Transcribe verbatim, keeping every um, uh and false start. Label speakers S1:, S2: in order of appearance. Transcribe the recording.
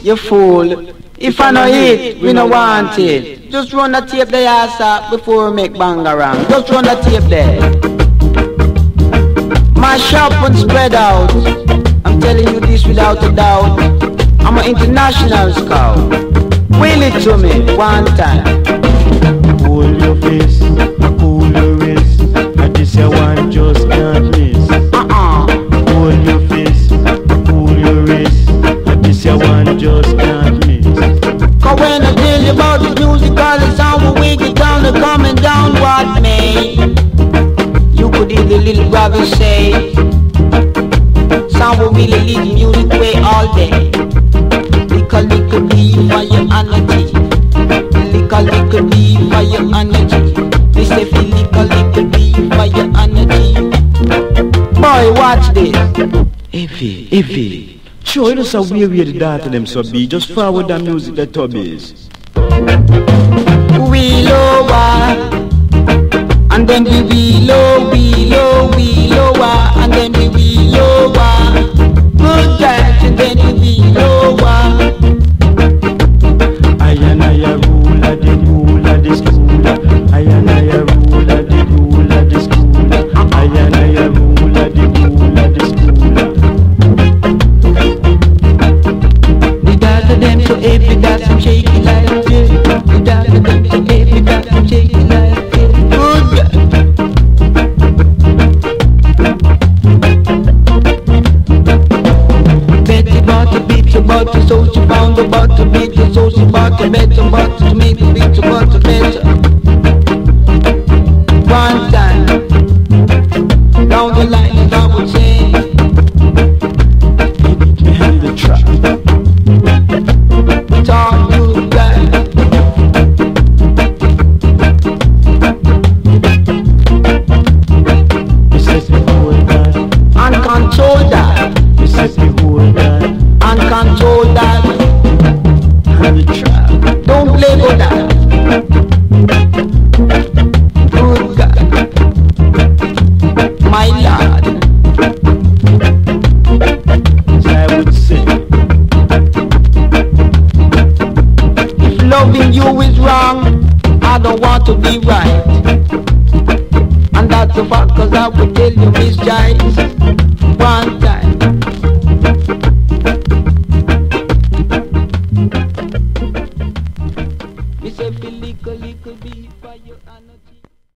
S1: you fool. If I know it, we no want it. Just run the tape the ass up before we make bangarang. Just run the tape there. Mash up and spread out. I'm telling you this without a doubt. I'm an international scout. Will it to me one time.
S2: Hold your face, cool your wrist. And this your one just can't miss.
S1: Uh-uh.
S2: Hold your face, cool your wrist. And this your one just can't miss.
S1: Cause when I tell you about the music, all the sound we get down, the coming down what may. You could hear the little brother say, sound will really lead the music way all day. Lick a little bit for your energy. Lick a little bit for your energy. They say feel lick a little bit for your energy. Boy, watch this.
S2: Effie, Effie. Sure, you know so weird way the data them so be. Just forward that music that tubbies.
S1: We lower, and then we we low, we low, we lower, and then we we lower. Good catch, and then we we lower.
S2: I and I a ruler, the ruler, the schooler. I and I a ruler, the ruler, the schooler. I and I a ruler, the ruler, the schooler.
S1: Them so every that some shaky like yeah. You dance to them so every that some shaky like yeah. Good. Betty bought a beat to butter, so she found a butter beat, so she bought a better butter to make the beat to butter better. One time down the line, and I would say,
S2: behind the track.
S1: talk to God.
S2: You said me hold that.
S1: And control that.
S2: You said me hold that.
S1: And control that.
S2: Behind the track.
S1: Don't play with that. Good God, my Lord.
S2: As I would say.
S1: If loving you is wrong, I don't want to be right. And that's the fact, cause I will tell you Miss Jice one time.